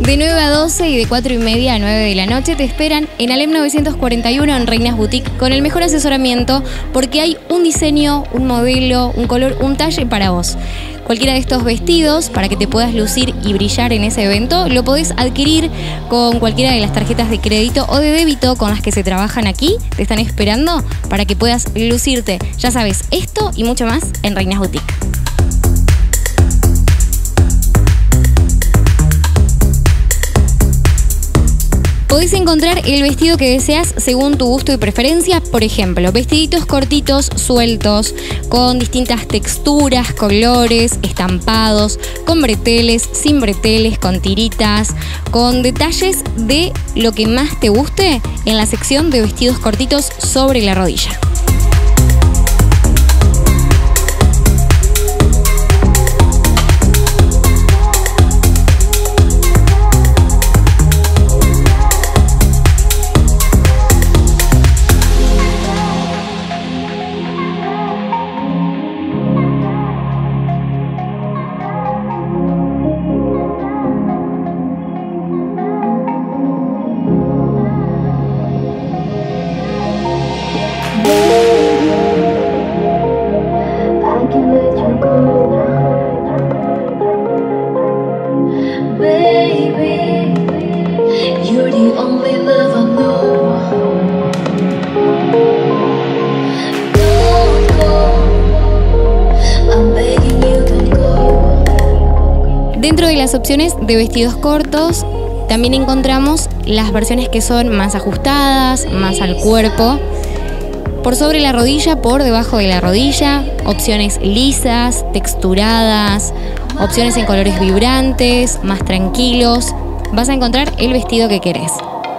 De 9 a 12 y de 4:30 a 9 de la noche te esperan en Alem 941 en Reinas Boutique con el mejor asesoramiento porque hay un diseño, un modelo, un color, un talle para vos. Cualquiera de estos vestidos, para que te puedas lucir y brillar en ese evento, lo podés adquirir con cualquiera de las tarjetas de crédito o de débito con las que se trabajan aquí. Te están esperando para que puedas lucirte. Ya sabes, esto y mucho más en Reinas Boutique. Podés encontrar el vestido que deseas según tu gusto y preferencia. Por ejemplo, vestiditos cortitos, sueltos, con distintas texturas, colores, estampados, con breteles, sin breteles, con tiritas, con detalles de lo que más te guste en la sección de vestidos cortitos sobre la rodilla. Dentro de las opciones de vestidos cortos, también encontramos las versiones que son más ajustadas, más al cuerpo, por sobre la rodilla, por debajo de la rodilla, opciones lisas, texturadas, opciones en colores vibrantes, más tranquilos. Vas a encontrar el vestido que querés.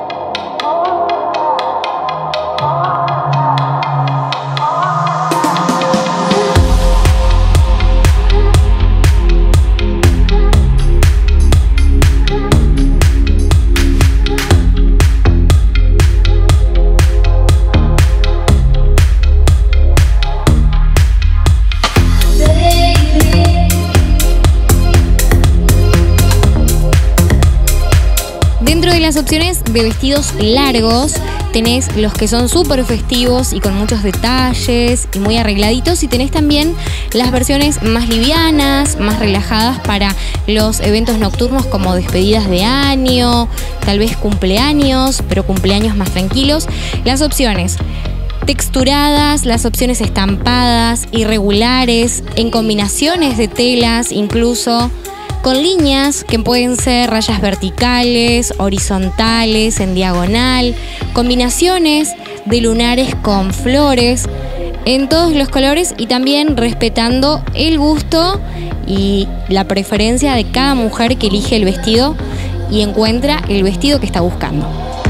Dentro de las opciones de vestidos largos tenés los que son súper festivos y con muchos detalles y muy arregladitos, y tenés también las versiones más livianas, más relajadas para los eventos nocturnos como despedidas de año, tal vez cumpleaños, pero cumpleaños más tranquilos. Las opciones texturadas, las opciones estampadas, irregulares, en combinaciones de telas incluso, con líneas que pueden ser rayas verticales, horizontales, en diagonal, combinaciones de lunares con flores, en todos los colores, y también respetando el gusto y la preferencia de cada mujer que elige el vestido y encuentra el vestido que está buscando.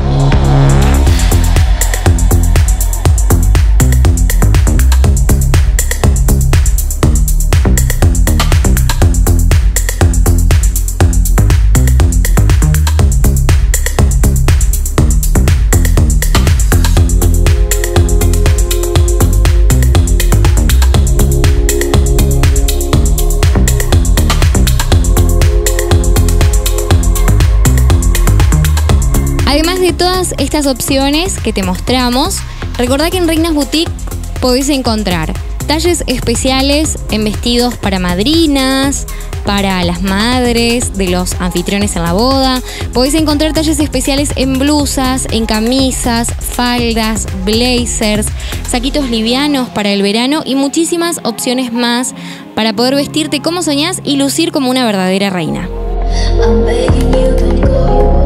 Además de todas estas opciones que te mostramos, recordá que en Reinas Boutique podés encontrar talles especiales en vestidos para madrinas, para las madres de los anfitriones en la boda. Podés encontrar talles especiales en blusas, en camisas, faldas, blazers, saquitos livianos para el verano y muchísimas opciones más para poder vestirte como soñás y lucir como una verdadera reina. I'm begging you, don't go.